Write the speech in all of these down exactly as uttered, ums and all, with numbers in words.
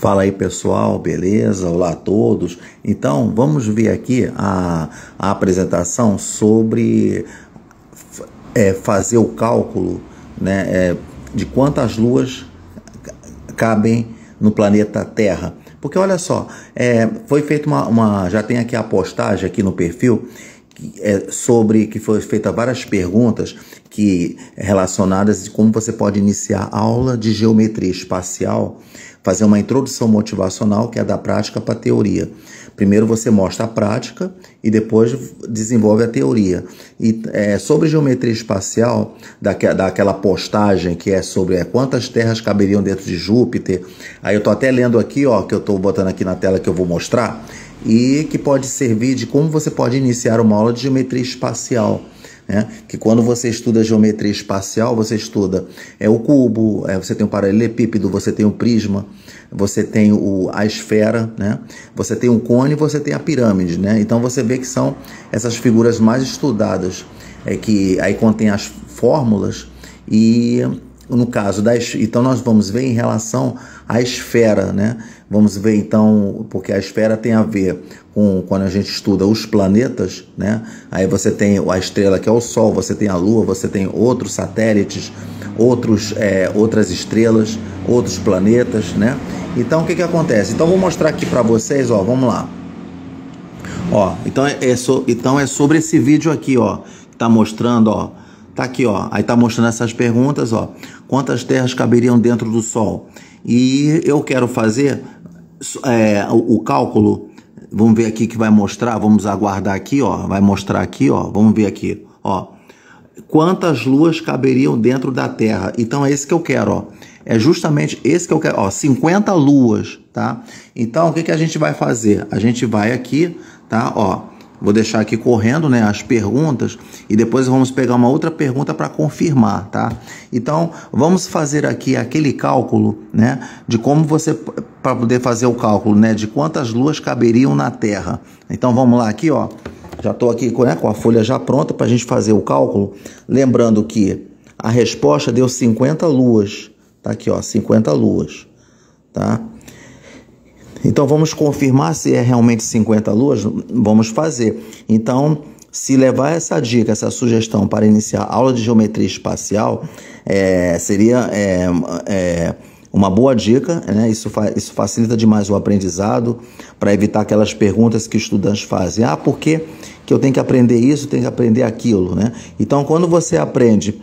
Fala aí pessoal, beleza? Olá a todos. Então vamos ver aqui a, a apresentação sobre é, fazer o cálculo, né, é, de quantas luas cabem no planeta Terra. Porque olha só, é, foi feita uma, uma, já tem aqui a postagem aqui no perfil, que é sobre, que foi feita várias perguntas que relacionadas de como você pode iniciar aula de geometria espacial, fazer uma introdução motivacional que é da prática para a teoria. Primeiro você mostra a prática e depois desenvolve a teoria. E é, sobre geometria espacial, daque, daquela postagem que é sobre é, quantas terras caberiam dentro de Júpiter, aí eu estou até lendo aqui, ó, que eu estou botando aqui na tela que eu vou mostrar, e que pode servir de como você pode iniciar uma aula de geometria espacial. Né? Que quando você estuda geometria espacial, você estuda é, o cubo, é, você tem o paralelepípedo, você tem o prisma, você tem o, a esfera, né? Você tem o cone, você tem a pirâmide. Né? Então você vê que são essas figuras mais estudadas, é, que aí contém as fórmulas e no caso da, então nós vamos ver em relação à esfera, né? Vamos ver então, porque a esfera tem a ver com quando a gente estuda os planetas, né? Aí você tem a estrela que é o Sol, você tem a Lua, você tem outros satélites, outros, é, outras estrelas, outros planetas, né? Então o que que acontece? Então vou mostrar aqui para vocês, ó, vamos lá. Ó, então é, é so, então é sobre esse vídeo aqui, ó, que tá mostrando, ó. Tá aqui, ó. Aí tá mostrando essas perguntas, ó. Quantas terras caberiam dentro do Sol? E eu quero fazer é, o, o cálculo. Vamos ver aqui que vai mostrar. Vamos aguardar aqui, ó. Vai mostrar aqui, ó. Vamos ver aqui, ó. Quantas luas caberiam dentro da Terra? Então é esse que eu quero, ó. É justamente esse que eu quero, ó. cinquenta luas, tá? Então o que que a gente vai fazer? A gente vai aqui, tá? Ó. Vou deixar aqui correndo, né, as perguntas e depois vamos pegar uma outra pergunta para confirmar, tá? Então, vamos fazer aqui aquele cálculo, né, de como você, para poder fazer o cálculo, né, de quantas luas caberiam na Terra. Então, vamos lá aqui, ó. Já estou aqui, né, com a folha já pronta para a gente fazer o cálculo. Lembrando que a resposta deu cinquenta luas. Tá aqui, ó, cinquenta luas, tá? Então, vamos confirmar se é realmente cinquenta luas? Vamos fazer. Então, se levar essa dica, essa sugestão para iniciar a aula de geometria espacial, é, seria é, é, uma boa dica, né? Isso, fa isso facilita demais o aprendizado, para evitar aquelas perguntas que estudantes fazem. Ah, por que que eu tenho que aprender isso, tenho que aprender aquilo, né? Então, quando você aprende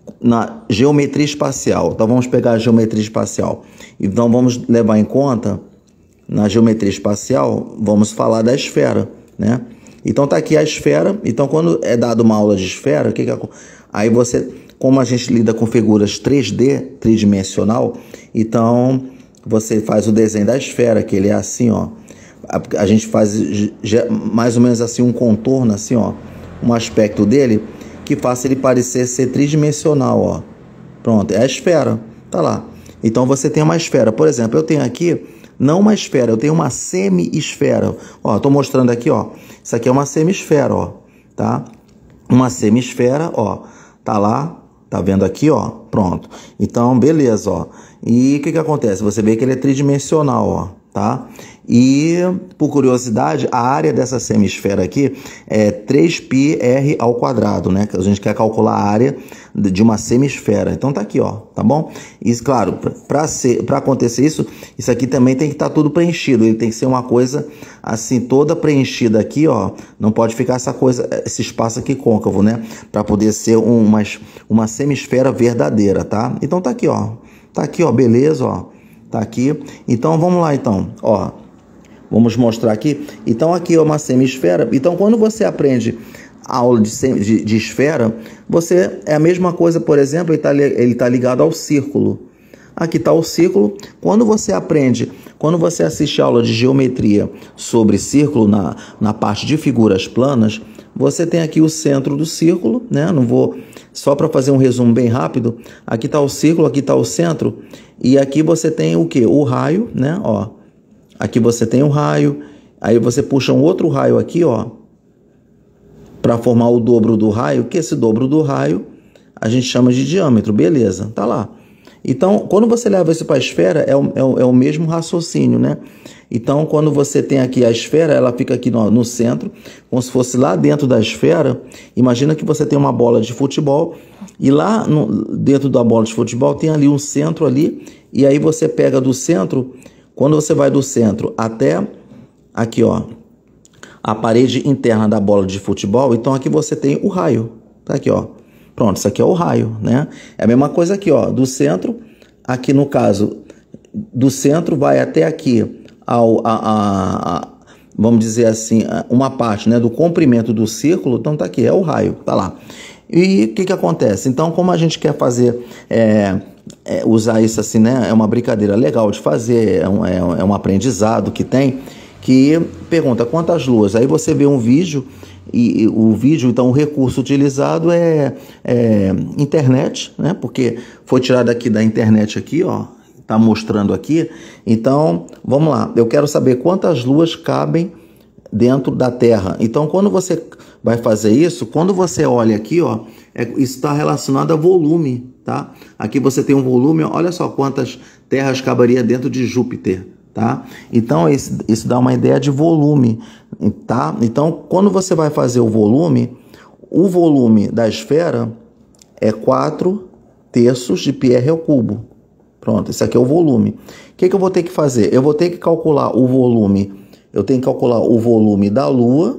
na geometria espacial, então vamos pegar a geometria espacial, então vamos levar em conta... Na geometria espacial, vamos falar da esfera, né? Então tá aqui a esfera. Então quando é dado uma aula de esfera, que que é? Aí você, como a gente lida com figuras três D, tridimensional, então você faz o desenho da esfera, que ele é assim, ó. A, a gente faz mais ou menos assim um contorno, assim, ó, um aspecto dele que faça ele parecer ser tridimensional, ó. Pronto, é a esfera, tá lá. Então você tem uma esfera, por exemplo, eu tenho aqui não uma esfera, eu tenho uma semi-esfera. Ó, tô mostrando aqui, ó. Isso aqui é uma semi-esfera, ó, tá? Uma semi-esfera, ó, tá lá, tá vendo aqui, ó? Pronto. Então, beleza, ó. E o que que acontece? Você vê que ele é tridimensional, ó, tá? E, por curiosidade, a área dessa semi-esfera aqui é três π r ao quadrado, né? A gente quer calcular a área de uma semi-esfera. Então tá aqui, ó, tá bom? E, claro, para ser, para acontecer isso, isso aqui também tem que estar tá tudo preenchido. Ele tem que ser uma coisa assim, toda preenchida aqui, ó. Não pode ficar essa coisa, esse espaço aqui côncavo, né? Para poder ser um, uma, uma semi-esfera verdadeira, tá? Então tá aqui, ó. Tá aqui, ó, beleza, ó. Tá aqui. Então vamos lá, então, ó. Vamos mostrar aqui. Então aqui é uma semi-esfera. Então quando você aprende a aula de, de, de esfera, você é a mesma coisa, por exemplo, ele está ele tá ligado ao círculo. Aqui está o círculo. Quando você aprende, quando você assiste a aula de geometria sobre círculo na, na parte de figuras planas, você tem aqui o centro do círculo, né? Não vou, só para fazer um resumo bem rápido, aqui está o círculo, aqui está o centro, e aqui você tem o que? O raio, né? Ó, aqui você tem o raio, aí você puxa um outro raio aqui, ó, para formar o dobro do raio, que esse dobro do raio a gente chama de diâmetro, beleza, tá lá. Então, quando você leva isso para a esfera, é o, é, o, é o mesmo raciocínio, né? Então, quando você tem aqui a esfera, ela fica aqui no, no centro, como se fosse lá dentro da esfera. Imagina que você tem uma bola de futebol e lá no, dentro da bola de futebol tem ali um centro ali, e aí você pega do centro, quando você vai do centro até aqui, ó, a parede interna da bola de futebol, então aqui você tem o raio, tá aqui, ó. Pronto, isso aqui é o raio, né? É a mesma coisa aqui, ó, do centro, aqui no caso, do centro vai até aqui, ao, a, a, a, vamos dizer assim, uma parte, né, do comprimento do círculo, então tá aqui, é o raio, tá lá. E o que que acontece? Então, como a gente quer fazer, é, é, usar isso assim, né, é uma brincadeira legal de fazer, é um, é, é um aprendizado que tem, que pergunta quantas luas, aí você vê um vídeo, e, e o vídeo, então o recurso utilizado é, é internet, né, porque foi tirado aqui da internet aqui, ó, tá mostrando aqui. Então, vamos lá, eu quero saber quantas luas cabem dentro da Terra. Então, quando você vai fazer isso, quando você olha aqui, ó, é, isso está relacionado a volume, tá? Aqui você tem um volume, olha só quantas terras caberia dentro de Júpiter, tá? Então, isso, isso dá uma ideia de volume, tá? Então, quando você vai fazer o volume, o volume da esfera é quatro terços de πr ao cubo. Pronto, esse aqui é o volume. O que que eu vou ter que fazer? Eu vou ter que calcular o volume, eu tenho que calcular o volume da Lua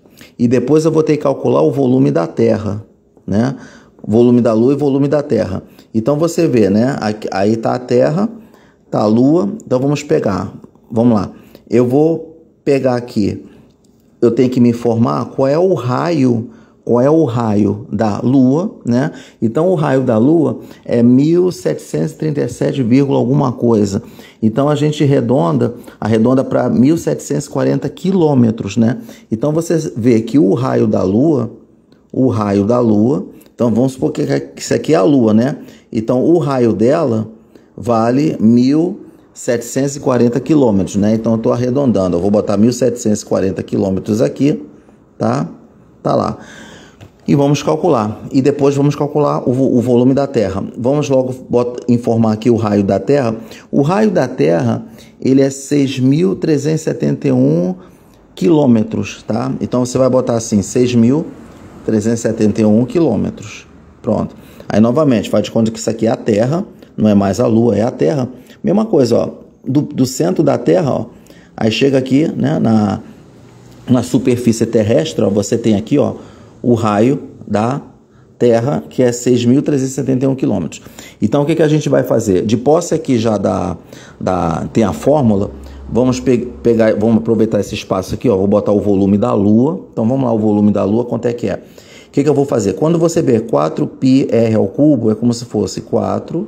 e depois eu vou ter que calcular o volume da Terra, né? Volume da Lua e volume da Terra. Então você vê, né? Aí tá a Terra, tá a Lua, então vamos pegar. Vamos lá. Eu vou pegar aqui, eu tenho que me informar qual é o raio Qual é o raio da Lua, né? Então, o raio da Lua é mil setecentos e trinta e sete, alguma coisa. Então, a gente arredonda, arredonda para mil setecentos e quarenta quilômetros, né? Então, você vê que o raio da Lua, o raio da Lua, então vamos supor que isso aqui é a Lua, né? Então, o raio dela vale mil setecentos e quarenta quilômetros, né? Então, eu estou arredondando, eu vou botar mil setecentos e quarenta quilômetros aqui, tá? Tá lá. E vamos calcular. E depois vamos calcular o, o volume da Terra. Vamos logo botar, informar aqui o raio da Terra. O raio da Terra, ele é seis mil trezentos e setenta e um quilômetros, tá? Então, você vai botar assim, seis mil trezentos e setenta e um quilômetros. Pronto. Aí, novamente, faz de conta que isso aqui é a Terra, não é mais a Lua, é a Terra. Mesma coisa, ó. Do, do centro da Terra, ó. Aí chega aqui, né, na, na superfície terrestre, ó, você tem aqui, ó, o raio da Terra, que é seis mil trezentos e setenta e um quilômetros. Então, o que que a gente vai fazer? De posse aqui já da, da, tem a fórmula, vamos pe pegar, vamos aproveitar esse espaço aqui, ó, vou botar o volume da Lua. Então, vamos lá, o volume da Lua, quanto é que é? O que que eu vou fazer? Quando você ver quatro π r ao cubo, é como se fosse quatro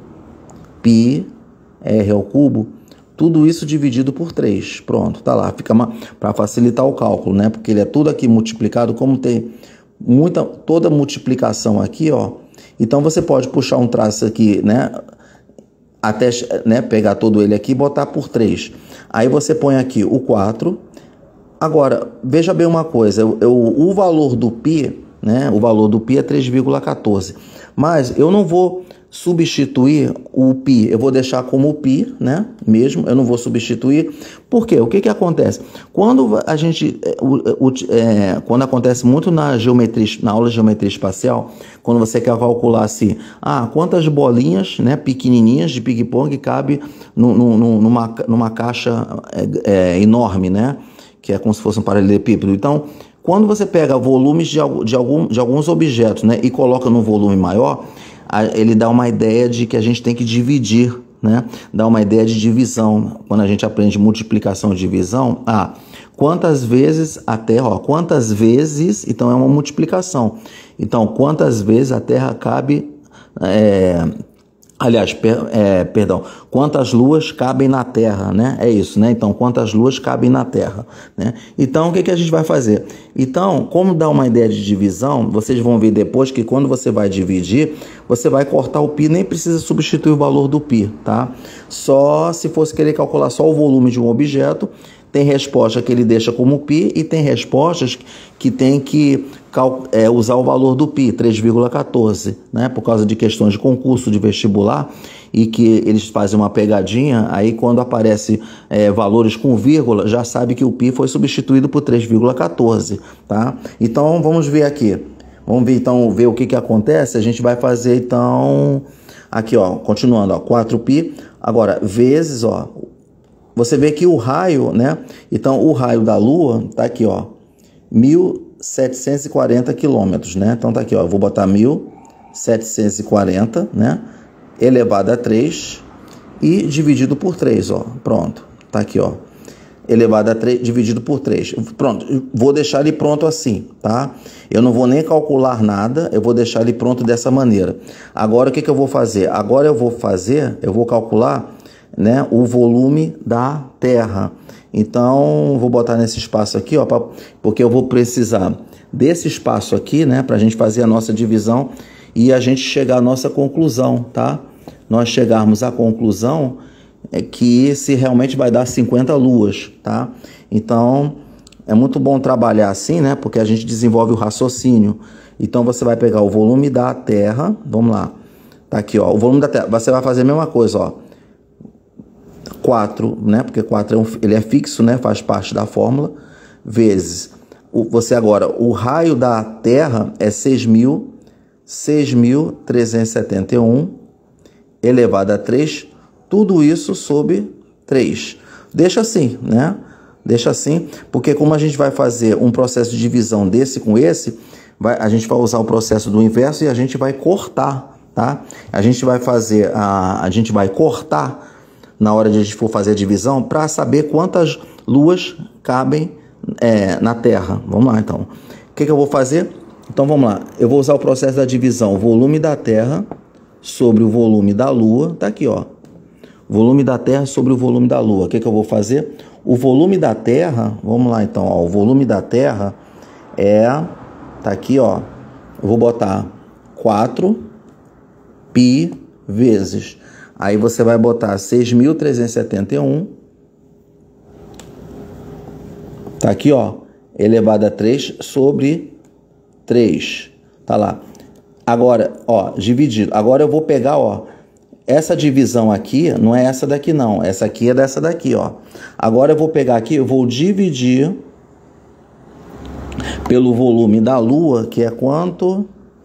π r ao cubo, tudo isso dividido por três. Pronto, tá lá, fica para facilitar o cálculo, né? Porque ele é tudo aqui multiplicado, como tem muita, toda multiplicação aqui, ó. Então você pode puxar um traço aqui, né? Até, né, pegar todo ele aqui e botar por três. Aí você põe aqui o quatro. Agora, veja bem uma coisa, eu, eu, o valor do π, né? O valor do π é três vírgula quatorze. Mas eu não vou substituir o π, eu vou deixar como o π, né? Mesmo, eu não vou substituir. Por quê? O que que acontece? Quando a gente, o, o, é, quando acontece muito na geometria, na aula de geometria espacial, quando você quer calcular assim, ah, quantas bolinhas, né, pequenininhas de ping-pong cabe no, no, numa, numa caixa é, é, enorme, né? Que é como se fosse um paralelepípedo. Então, quando você pega volumes de, de, algum, de alguns objetos, né, e coloca num volume maior, ele dá uma ideia de que a gente tem que dividir, né? Dá uma ideia de divisão. Quando a gente aprende multiplicação e divisão, ah, quantas vezes a Terra, ó, quantas vezes, então é uma multiplicação. Então, quantas vezes a Terra cabe, é, aliás, per, é, perdão, quantas luas cabem na Terra, né? É isso, né? Então, quantas luas cabem na Terra, né? Então, o que que a gente vai fazer? Então, como dá uma ideia de divisão, vocês vão ver depois que quando você vai dividir, você vai cortar o π, nem precisa substituir o valor do π, tá? Só se fosse querer calcular só o volume de um objeto, tem resposta que ele deixa como π e tem respostas que tem que é, usar o valor do π, três vírgula quatorze, né? Por causa de questões de concurso de vestibular. e que eles fazem uma pegadinha, aí quando aparece é, valores com vírgula, já sabe que o π foi substituído por três vírgula quatorze, tá? Então vamos ver aqui. Vamos ver então ver o que que acontece. A gente vai fazer então aqui, ó, continuando, ó, quatro π, agora vezes, ó, você vê que o raio, né? Então o raio da Lua tá aqui, ó, mil setecentos e quarenta quilômetros, né? Então tá aqui, ó, eu vou botar mil setecentos e quarenta, né? Elevado a três e dividido por três, ó. Pronto, tá aqui, ó. Elevado a três dividido por três. Pronto, vou deixar ele pronto assim, tá? Eu não vou nem calcular nada, eu vou deixar ele pronto dessa maneira. Agora o que que eu vou fazer? Agora eu vou fazer, eu vou calcular, né, o volume da Terra. Então, vou botar nesse espaço aqui, ó, pra, porque eu vou precisar desse espaço aqui, né, para a gente fazer a nossa divisão e a gente chegar à nossa conclusão, tá? Nós chegarmos à conclusão é que se realmente vai dar cinquenta luas, tá? Então, é muito bom trabalhar assim, né, porque a gente desenvolve o raciocínio. Então, você vai pegar o volume da Terra, vamos lá, tá aqui, ó, o volume da Terra, você vai fazer a mesma coisa, ó, quatro, né? Porque quatro é um, ele é fixo, né? Faz parte da fórmula, vezes o, você agora, o raio da Terra é seis mil trezentos e setenta e um elevado a três, tudo isso sobre três. Deixa assim, né? Deixa assim, porque como a gente vai fazer um processo de divisão desse com esse, vai, a gente vai usar o processo do inverso e a gente vai cortar, tá? A gente vai fazer, a, a gente vai cortar na hora de a gente for fazer a divisão, para saber quantas luas cabem é, na Terra. Vamos lá, então. O que que eu vou fazer? Então, vamos lá. Eu vou usar o processo da divisão. O volume da Terra sobre o volume da Lua. Tá aqui, ó. Volume da Terra sobre o volume da Lua. O que que eu vou fazer? O volume da Terra, vamos lá, então, ó. O volume da Terra é... Tá aqui, ó. Eu vou botar quatro π vezes... Aí você vai botar seis mil trezentos e setenta e um, tá aqui, ó, elevado a três sobre três, tá lá. Agora, ó, dividido. Agora eu vou pegar, ó, essa divisão aqui, não é essa daqui não, essa aqui é dessa daqui, ó. Agora eu vou pegar aqui, eu vou dividir pelo volume da Lua, que é quanto?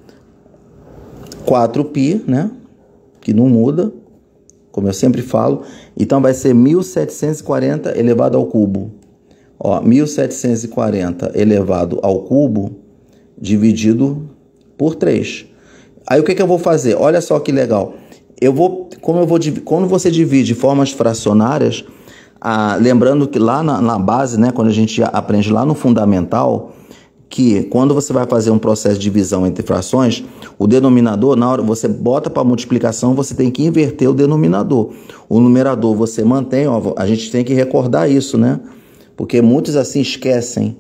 quatro π, né? Que não muda. Como eu sempre falo, então vai ser mil setecentos e quarenta elevado ao cubo. Ó, mil setecentos e quarenta elevado ao cubo dividido por três. Aí o que que eu vou fazer? Olha só que legal. Eu vou, como eu vou, quando você divide formas fracionárias, ah, lembrando que lá na, na base, né, quando a gente aprende lá no fundamental, que quando você vai fazer um processo de divisão entre frações, o denominador, na hora você bota para multiplicação, você tem que inverter o denominador. O numerador você mantém, ó, a gente tem que recordar isso, né? Porque muitos assim esquecem.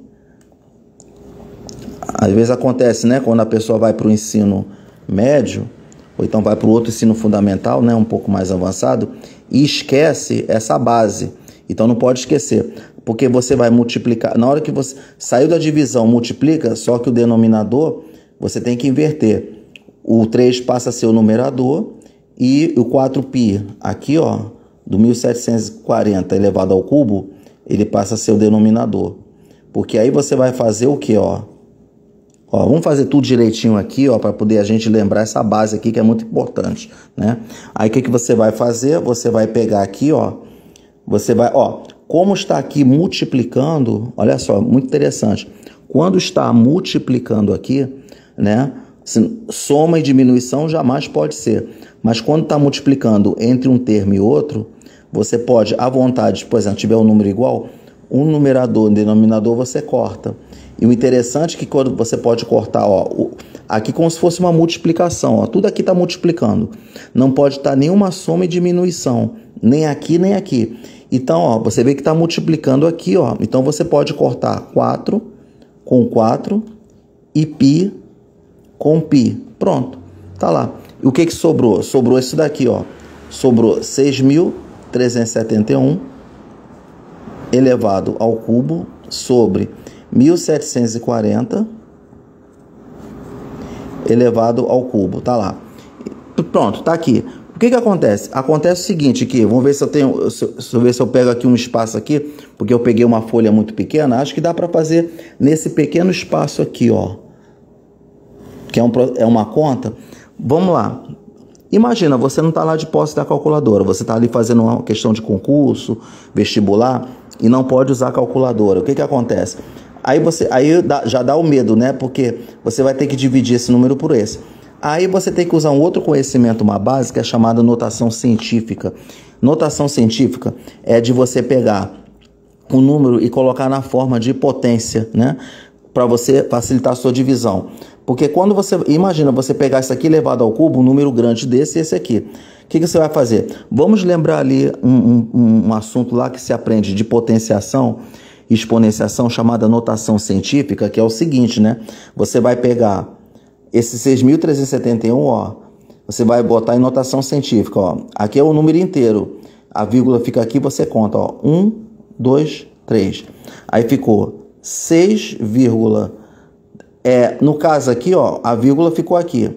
Às vezes acontece, né? Quando a pessoa vai para o ensino médio, ou então vai para o outro ensino fundamental, né? Um pouco mais avançado, e esquece essa base. Então não pode esquecer. Porque você vai multiplicar, na hora que você saiu da divisão, multiplica, só que o denominador, você tem que inverter. O três passa a ser o numerador e o quatro π aqui, ó, do mil setecentos e quarenta elevado ao cubo, ele passa a ser o denominador. Porque aí você vai fazer o que, ó? Ó, vamos fazer tudo direitinho aqui, ó, para poder a gente lembrar essa base aqui que é muito importante, né? Aí o que que você vai fazer? Você vai pegar aqui, ó, você vai, ó, como está aqui multiplicando, olha só, muito interessante. Quando está multiplicando aqui, né, soma e diminuição jamais pode ser. Mas quando está multiplicando entre um termo e outro, você pode, à vontade, por exemplo, tiver um número igual, um numerador, um denominador, você corta. E o interessante é que quando você pode cortar, ó, aqui como se fosse uma multiplicação, ó, tudo aqui está multiplicando. Não pode estar nenhuma soma e diminuição, nem aqui, nem aqui. Então, ó, você vê que está multiplicando aqui, ó. Então, você pode cortar quatro com quatro e π com π. Pronto, tá lá. E o que que sobrou? Sobrou isso daqui, ó. Sobrou seis mil trezentos e setenta e um elevado ao cubo sobre mil setecentos e quarenta elevado ao cubo. Tá lá. Pronto, tá aqui. O que que acontece? Acontece o seguinte aqui, vamos ver se eu tenho, se, se eu ver se eu pego aqui um espaço aqui, porque eu peguei uma folha muito pequena, acho que dá para fazer nesse pequeno espaço aqui, ó, que é, um, é uma conta. Vamos lá. Imagina, você não está lá de posse da calculadora, você está ali fazendo uma questão de concurso, vestibular, e não pode usar a calculadora. O que que acontece? Aí, você, aí dá, já dá o medo, né? Porque você vai ter que dividir esse número por esse. Aí você tem que usar um outro conhecimento, uma base, que é chamada notação científica. Notação científica é de você pegar um número e colocar na forma de potência, né? Para você facilitar a sua divisão. Porque quando você, imagina, você pegar isso aqui elevado ao cubo, um número grande desse e esse aqui. O que que você vai fazer? Vamos lembrar ali um, um, um assunto lá que se aprende de potenciação e exponenciação, chamada notação científica, que é o seguinte, né? Você vai pegar esse seis mil trezentos e setenta e um, ó, você vai botar em notação científica, ó. Aqui é o número inteiro. A vírgula fica aqui, você conta, ó. um, dois, três. Aí ficou seis, é, no caso aqui, ó, a vírgula ficou aqui.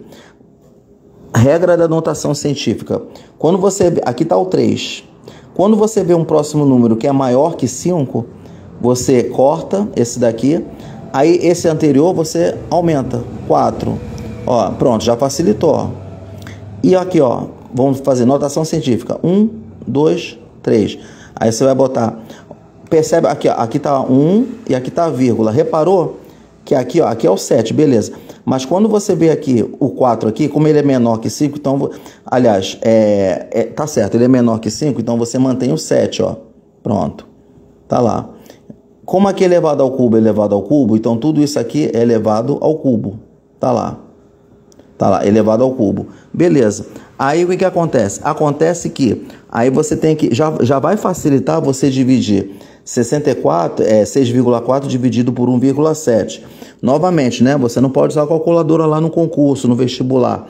Regra da notação científica. Quando você, aqui está o três. Quando você vê um próximo número que é maior que cinco, você corta esse daqui. Aí esse anterior você aumenta. quatro. Ó, pronto, já facilitou. Ó. E aqui, ó, vamos fazer notação científica. um, dois, três. Aí você vai botar. Percebe aqui, ó, aqui tá um e aqui tá a vírgula. Reparou que aqui, ó, aqui é o sete, beleza. Mas quando você vê aqui o quatro aqui, como ele é menor que cinco, então, aliás, é, é, tá certo, ele é menor que cinco, então você mantém o sete, ó. Pronto. Tá lá. Como aqui é elevado ao cubo é elevado ao cubo, então tudo isso aqui é elevado ao cubo. Tá lá. Tá lá, elevado ao cubo. Beleza. Aí o que que acontece? Acontece que aí você tem que, já, já vai facilitar você dividir sessenta e quatro, é seis vírgula quatro dividido por um vírgula sete. Novamente, né? Você não pode usar a calculadora lá no concurso, no vestibular.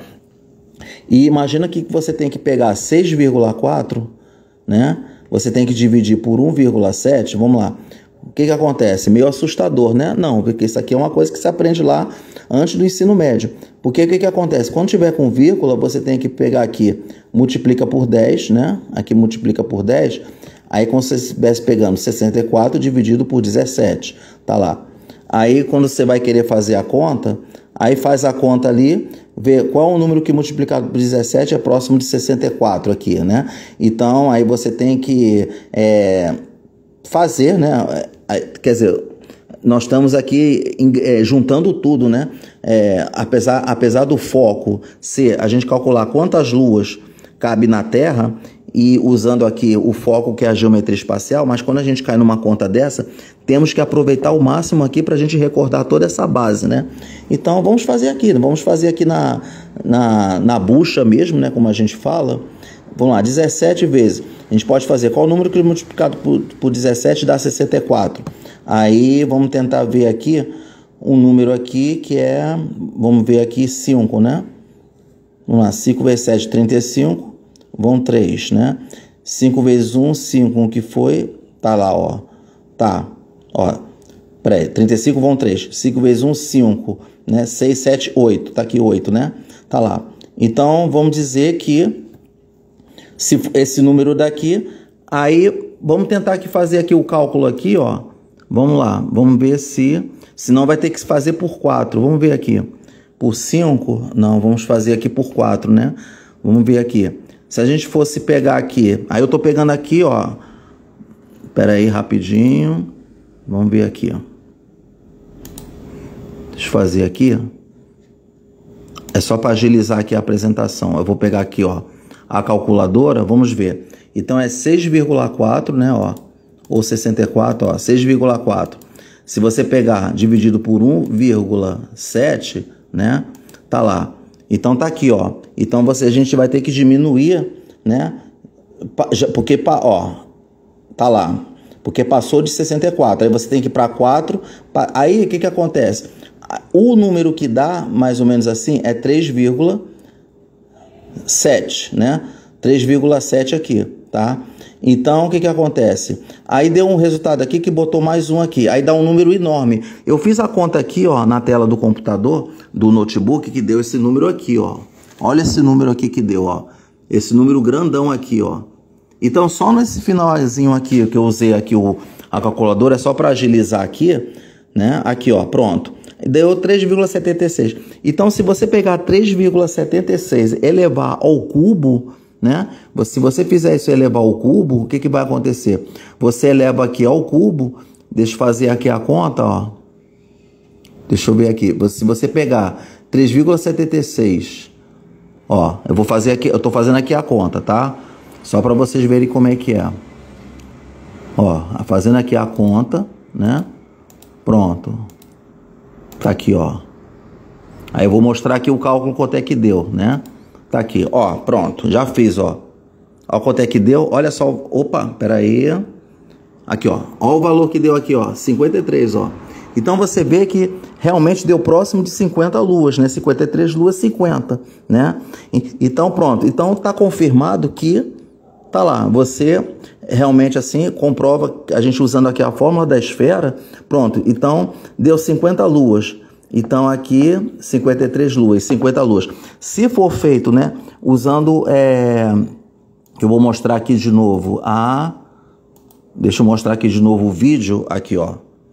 E imagina que você tem que pegar seis vírgula quatro, né? Você tem que dividir por um vírgula sete, vamos lá. O que que acontece? Meio assustador, né? Não, porque isso aqui é uma coisa que se aprende lá antes do ensino médio. Porque o que que acontece? Quando tiver com vírgula, você tem que pegar aqui, multiplica por dez, né? Aqui multiplica por dez. Aí como se você estivesse pegando sessenta e quatro dividido por dezessete. Tá lá. Aí quando você vai querer fazer a conta, aí faz a conta ali, vê qual é o número que multiplicado por dezessete é próximo de sessenta e quatro aqui, né? Então aí você tem que é, fazer, né? Quer dizer, nós estamos aqui é, juntando tudo, né? É, apesar, apesar do foco ser a gente calcular quantas luas cabe na Terra, e usando aqui o foco que é a geometria espacial, mas quando a gente cai numa conta dessa, temos que aproveitar o máximo aqui para a gente recordar toda essa base, né? Então vamos fazer aqui, vamos fazer aqui na, na, na bucha mesmo, né? Como a gente fala. Vamos lá, dezessete vezes. A gente pode fazer qual o número que multiplicado por, por dezessete dá sessenta e quatro. Aí vamos tentar ver aqui um número aqui que é, vamos ver aqui cinco, né? Vamos lá, cinco vezes sete, trinta e cinco. Vão três, né? cinco vezes um, cinco, que foi? Tá lá, ó. Tá, ó. Peraí, trinta e cinco vão três. cinco vezes um, cinco, né? seis, sete, oito. Tá aqui oito, né? Tá lá. Então, vamos dizer que se esse número daqui, aí vamos tentar aqui fazer aqui o cálculo aqui, ó. Vamos lá, vamos ver se... Senão vai ter que fazer por quatro. Vamos ver aqui. Por cinco? Não, vamos fazer aqui por quatro, né? Vamos ver aqui. Se a gente fosse pegar aqui, aí eu tô pegando aqui, ó. Espera aí, rapidinho. Vamos ver aqui, ó. Deixa eu fazer aqui. É só para agilizar aqui a apresentação. Eu vou pegar aqui, ó, a calculadora, vamos ver. Então é seis vírgula quatro, né, ó, ou sessenta e quatro, ó, seis vírgula quatro. Se você pegar dividido por um vírgula sete, né, tá lá. Então tá aqui, ó. Então você, a gente vai ter que diminuir, né? Porque, ó, tá lá. Porque passou de sessenta e quatro. Aí você tem que ir para quatro. Aí o que que acontece? O número que dá, mais ou menos assim, é três vírgula sete, né? três vírgula sete aqui, tá? Então, o que que acontece? Aí deu um resultado aqui que botou mais um aqui. Aí dá um número enorme. Eu fiz a conta aqui, ó, na tela do computador, do notebook, que deu esse número aqui, ó. Olha esse número aqui que deu, ó. esse número grandão aqui, ó. Então, só nesse finalzinho aqui, que eu usei aqui o, a calculadora, é só para agilizar aqui, né? Aqui, ó, pronto. Deu três vírgula setenta e seis. Então, se você pegar três vírgula setenta e seis e elevar ao cubo, né? Se você fizer isso e elevar ao cubo, o que, que vai acontecer? Você eleva aqui ao cubo, deixa eu fazer aqui a conta, ó. Deixa eu ver aqui. Se você pegar três vírgula setenta e seis, ó, eu vou fazer aqui, eu tô fazendo aqui a conta, tá? Só para vocês verem como é que é. Ó, fazendo aqui a conta, né? Pronto. Tá aqui, ó. Aí eu vou mostrar aqui o cálculo quanto é que deu, né? Tá aqui, ó, pronto, já fiz, ó. Ó quanto é que deu, olha só, opa, pera aí. Aqui, ó, ó o valor que deu aqui, ó, cinquenta e três, ó. Então você vê que realmente deu próximo de cinquenta luas, né? cinquenta e três luas, cinquenta, né? Então pronto, então tá confirmado que tá lá, você realmente assim comprova, a gente usando aqui a fórmula da esfera, pronto, então deu cinquenta luas. Então aqui cinquenta e três luas, cinquenta luas. Se for feito, né, usando, é, que eu vou mostrar aqui de novo, a, deixa eu mostrar aqui de novo o vídeo, aqui ó.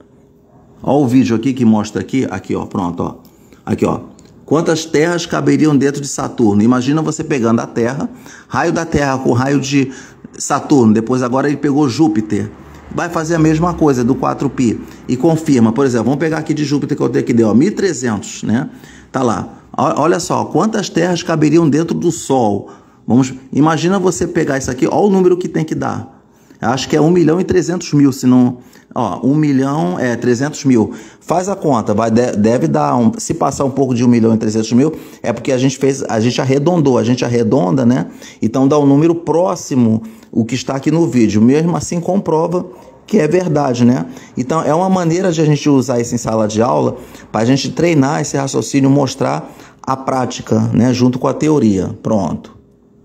Ó o vídeo aqui que mostra aqui, aqui ó, pronto ó. Aqui ó. Quantas terras caberiam dentro de Saturno? Imagina você pegando a Terra, raio da Terra com raio de Saturno, depois agora ele pegou Júpiter. Vai fazer a mesma coisa do quatro π e confirma, por exemplo, vamos pegar aqui de Júpiter que eu tenho que deu, ó, mil e trezentos, né? Tá lá. Olha só, quantas terras caberiam dentro do Sol? Vamos, imagina você pegar isso aqui, ó o número que tem que dar. Acho que é um milhão e trezentos mil, se não... Ó, um milhão, é, trezentos mil. Faz a conta, vai, deve dar, um, se passar um pouco de um milhão e trezentos mil, é porque a gente fez, a gente arredondou, a gente arredonda, né? Então dá um número próximo, o que está aqui no vídeo. Mesmo assim comprova que é verdade, né? Então é uma maneira de a gente usar isso em sala de aula, para a gente treinar esse raciocínio, mostrar a prática, né? Junto com a teoria. Pronto.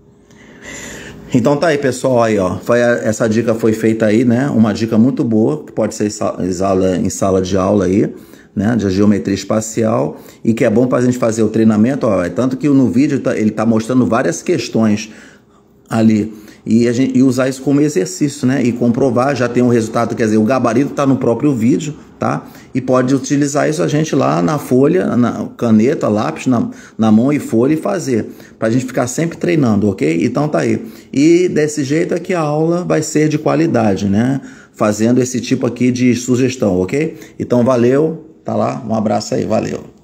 Então tá aí, pessoal, aí, ó, foi a, essa dica foi feita aí, né, uma dica muito boa, que pode ser usada em sala de aula aí, né, de geometria espacial, e que é bom para a gente fazer o treinamento, ó, tanto que no vídeo tá, ele tá mostrando várias questões ali, e, a gente, e usar isso como exercício, né, e comprovar, já tem um resultado, quer dizer, o gabarito tá no próprio vídeo, tá, e pode utilizar isso a gente lá na folha, na caneta, lápis, na, na mão e folha e fazer, pra gente ficar sempre treinando, ok? Então tá aí. E desse jeito é que a aula vai ser de qualidade, né, fazendo esse tipo aqui de sugestão, ok? Então valeu, tá lá, um abraço aí, valeu.